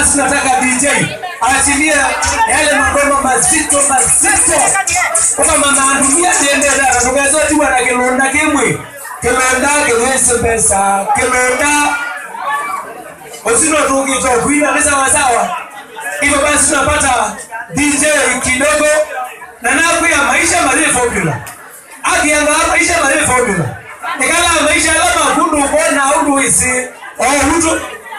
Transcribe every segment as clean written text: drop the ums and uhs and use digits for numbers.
basi nataka DJ aachilie yale magoma mazito kama mama andunia niende dada tugezo tu na kilonda kimwe kilonda kiwese pesa kilonda usino tuki to kuina ni sawa hivyo basi tunapata DJ kidogo na napo ya maisha mali formula akianga maisha mali formula nikala maisha lama kundu bona hudu isi hudu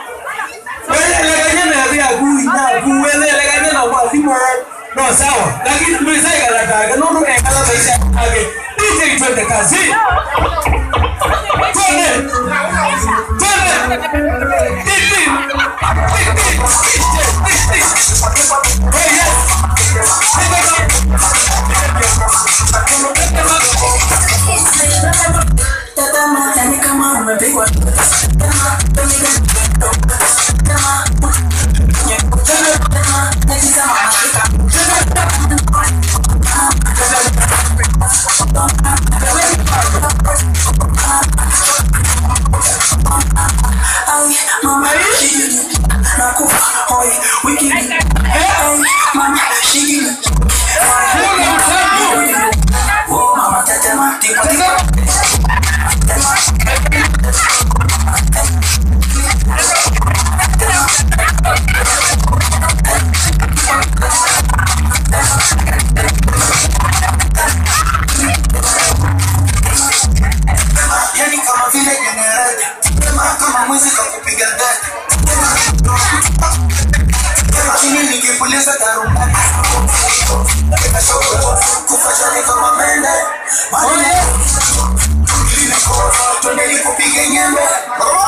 wewe leganya ya kuwele leganya na mwalimu no sawa lakini mlisaidia nataka no ekala maisha age DJ twende kazi twende Tuende nikupige nyembe